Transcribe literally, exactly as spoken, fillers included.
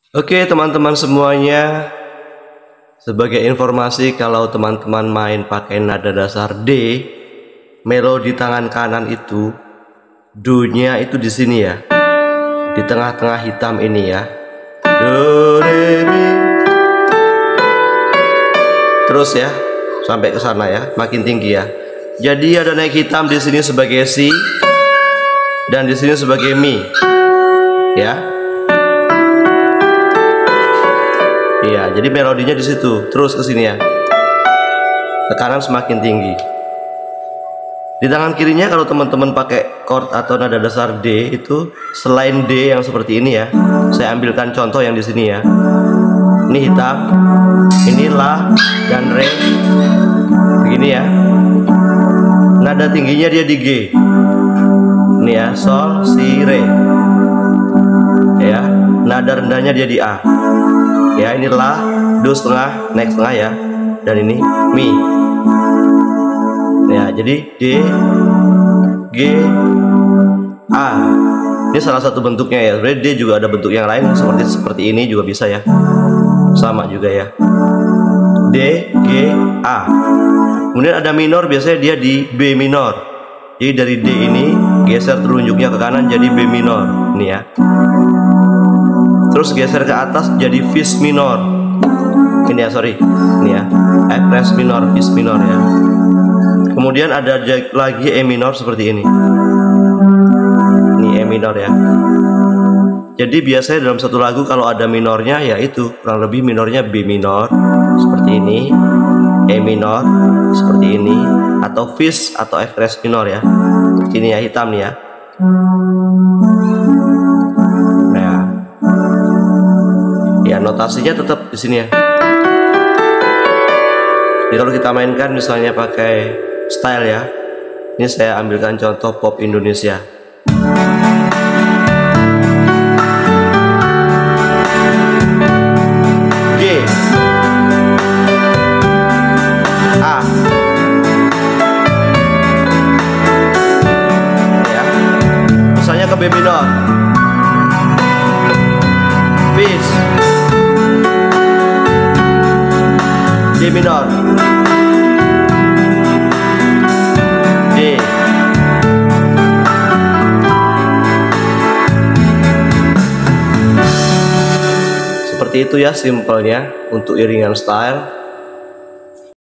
Oke teman-teman semuanya, sebagai informasi kalau teman-teman main pakai nada dasar D, melodi tangan kanan itu do-nya itu di sini ya, di tengah-tengah hitam ini ya, do re mi, terus ya sampai ke sana ya, makin tinggi ya. Jadi ada naik hitam di sini sebagai si dan di sini sebagai mi, ya. Iya, jadi melodinya di situ, terus ke sini ya. Ke kanan semakin tinggi. Di tangan kirinya kalau teman-teman pakai chord atau nada dasar D itu selain D yang seperti ini ya. Saya ambilkan contoh yang di sini ya. Ini hitam, ini La dan Re. Begini ya. Nada tingginya dia di G. Ini ya, Sol, Si, Re. Ya, nada rendahnya dia di A. Ya, ini La, Do setengah, naik setengah ya, dan ini Mi. Ya, jadi D, G, A. Ini salah satu bentuknya ya. Sebenarnya D juga ada bentuk yang lain seperti seperti ini juga bisa ya. Sama juga ya. D, G, A. Kemudian ada minor, biasanya dia di B minor. Jadi dari D ini geser telunjuknya ke kanan jadi B minor. Ini ya. Terus geser ke atas jadi Fis minor. Ini ya, sorry, ini ya, F res minor, Fis minor ya. Kemudian ada lagi E minor seperti ini. Ini E minor ya. Jadi biasanya dalam satu lagu kalau ada minornya ya itu kurang lebih minornya B minor seperti ini, E minor seperti ini, atau Fis atau F res minor ya. Ini ya, hitam nih ya. Ya, notasinya tetap di sini ya. Jadi kalau kita mainkan misalnya pakai style ya. Ini saya ambilkan contoh pop Indonesia. G, A. Ya. Misalnya ke B minor. Fis, D minor, D, seperti itu ya simpelnya untuk iringan style.